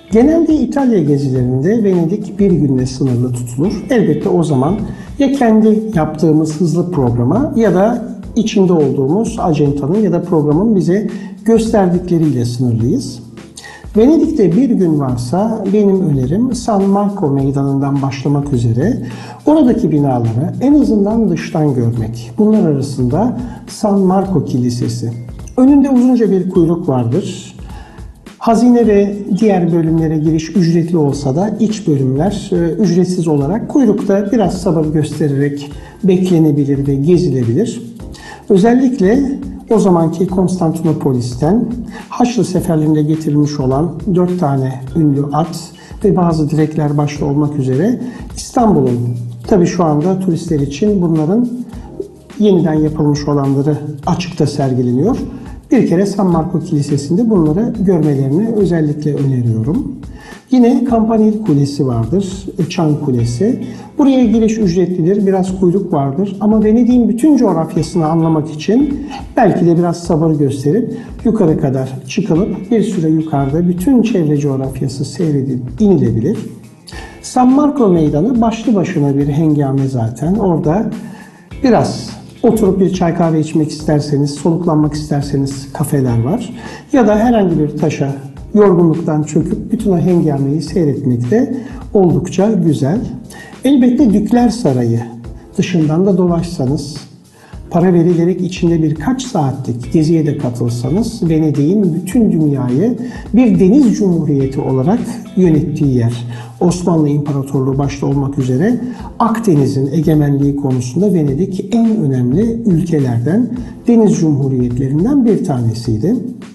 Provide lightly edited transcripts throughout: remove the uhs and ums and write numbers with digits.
Genelde İtalya gezilerinde Venedik bir günle sınırlı tutulur. Elbette o zaman ya kendi yaptığımız hızlı programa ya da içinde olduğumuz acentanın ya da programın bize gösterdikleriyle sınırlıyız. Venedik'te bir gün varsa benim önerim San Marco Meydanı'ndan başlamak üzere oradaki binaları en azından dıştan görmek. Bunlar arasında San Marco Kilisesi. Önünde uzunca bir kuyruk vardır. Hazine ve diğer bölümlere giriş ücretli olsa da iç bölümler ücretsiz olarak kuyrukta biraz sabır göstererek beklenebilir ve gezilebilir. Özellikle o zamanki Konstantinopolis'ten Haçlı seferlerinde getirilmiş olan 4 tane ünlü at ve bazı direkler başta olmak üzere İstanbul'un, tabii şu anda turistler için bunların yeniden yapılmış olanları açıkta sergileniyor. Bir kere San Marco Kilisesi'nde bunları görmelerini özellikle öneriyorum. Yine Campanile Kulesi vardır, Çan Kulesi. Buraya giriş ücretlidir, biraz kuyruk vardır ama Venedik'in bütün coğrafyasını anlamak için belki de biraz sabır gösterip yukarı kadar çıkılıp bir süre yukarıda bütün çevre coğrafyası seyredip inilebilir. San Marco Meydanı başlı başına bir hengame zaten. Orada biraz oturup bir çay kahve içmek isterseniz, soluklanmak isterseniz kafeler var. Ya da herhangi bir taşa yorgunluktan çöküp bütün o hengameyi seyretmek de oldukça güzel. Elbette Dükler Sarayı dışından da dolaşsanız, para verilerek içinde birkaç saatlik geziye de katılsanız Venedik'in bütün dünyayı bir deniz cumhuriyeti olarak yönettiği yer. Osmanlı İmparatorluğu başta olmak üzere Akdeniz'in egemenliği konusunda Venedik en önemli ülkelerden, deniz cumhuriyetlerinden bir tanesiydi.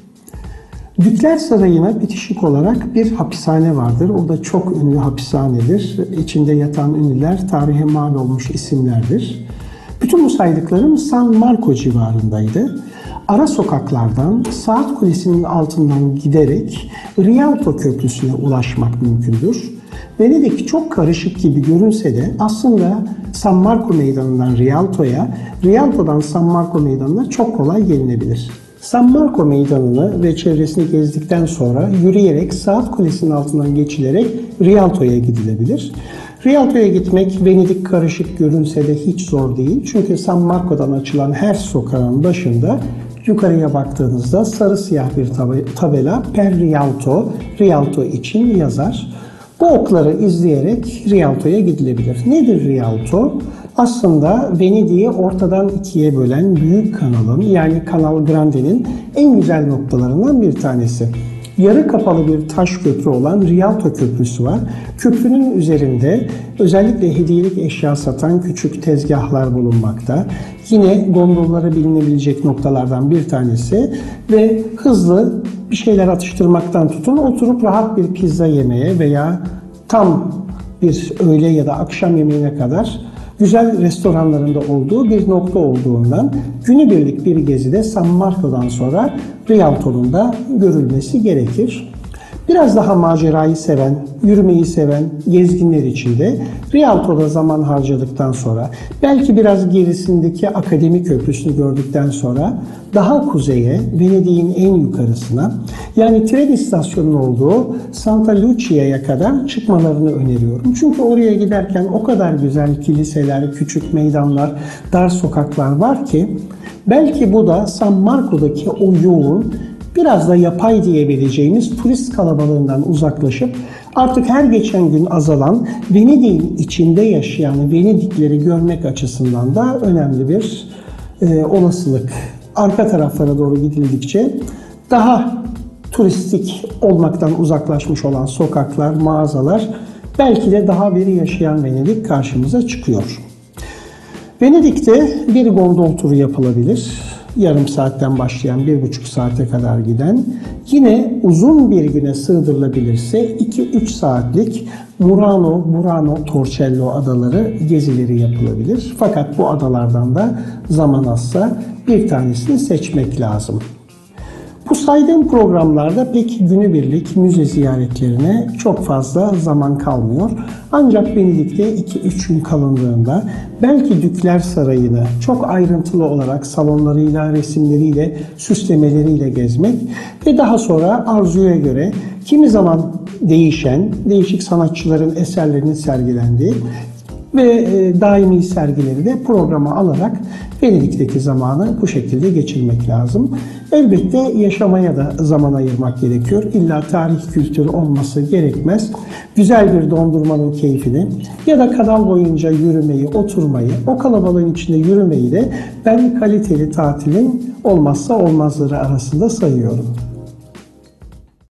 Dükler Sarayı'na bitişik olarak bir hapishane vardır. O da çok ünlü hapishanedir. İçinde yatan ünlüler tarihe mal olmuş isimlerdir. Bütün bu saydıklarım San Marco civarındaydı. Ara sokaklardan Saat Kulesi'nin altından giderek Rialto Köprüsü'ne ulaşmak mümkündür. Venedik çok karışık gibi görünse de aslında San Marco Meydanı'ndan Rialto'ya, Rialto'dan San Marco Meydanı'na çok kolay gelinebilir. San Marco Meydanı'nı ve çevresini gezdikten sonra yürüyerek Saat Kulesi'nin altından geçilerek Rialto'ya gidilebilir. Rialto'ya gitmek Venedik karışık görünse de hiç zor değil. Çünkü San Marco'dan açılan her sokağın başında yukarıya baktığınızda sarı siyah bir tabela Per Rialto, Rialto için yazar. Bu okları izleyerek Rialto'ya gidilebilir. Nedir Rialto? Aslında Venedik'i ortadan ikiye bölen büyük kanalın, yani Canal Grande'nin en güzel noktalarından bir tanesi. Yarı kapalı bir taş köprü olan Rialto Köprüsü var. Köprünün üzerinde özellikle hediyelik eşya satan küçük tezgahlar bulunmakta. Yine gondolları bilinebilecek noktalardan bir tanesi ve hızlı bir şeyler atıştırmaktan tutun oturup rahat bir pizza yemeye veya tam bir öğle ya da akşam yemeğine kadar güzel restoranlarında olduğu bir nokta olduğundan günübirlik bir gezide San Marco'dan sonra Rialto'nun da görülmesi gerekir. Biraz daha macerayı seven, yürümeyi seven gezginler için de Rialto'da zaman harcadıktan sonra, belki biraz gerisindeki Akademi Köprüsü'nü gördükten sonra daha kuzeye, Venedik'in en yukarısına, yani tren istasyonunun olduğu Santa Lucia'ya kadar çıkmalarını öneriyorum. Çünkü oraya giderken o kadar güzel kiliseler, küçük meydanlar, dar sokaklar var ki, belki bu da San Marco'daki o yoğun, biraz da yapay diyebileceğimiz turist kalabalığından uzaklaşıp artık her geçen gün azalan Venedik'in içinde yaşayan Venedikleri görmek açısından da önemli bir olasılık. Arka taraflara doğru gidildikçe daha turistik olmaktan uzaklaşmış olan sokaklar, mağazalar, belki de daha bir yaşayan Venedik karşımıza çıkıyor. Venedik'te bir gondol turu yapılabilir. Yarım saatten başlayan 1,5 saate kadar giden, yine uzun bir güne sığdırılabilirse 2-3 saatlik Murano, Burano, Torcello adaları gezileri yapılabilir. Fakat bu adalardan da zaman azsa bir tanesini seçmek lazım. Bu saydığım programlarda pek günübirlik müze ziyaretlerine çok fazla zaman kalmıyor. Ancak Venedik'te 2-3 gün kalındığında belki Dükler Sarayı'nı çok ayrıntılı olarak salonlarıyla, resimleriyle, süslemeleriyle gezmek ve daha sonra arzuya göre kimi zaman değişen, değişik sanatçıların eserlerinin sergilendiği ve daimi sergileri de programa alarak Venedik'teki zamanı bu şekilde geçirmek lazım. Elbette yaşamaya da zaman ayırmak gerekiyor. İlla tarih kültürü olması gerekmez. Güzel bir dondurmanın keyfini ya da kanal boyunca yürümeyi, oturmayı, o kalabalığın içinde yürümeyi de ben kaliteli tatilin olmazsa olmazları arasında sayıyorum.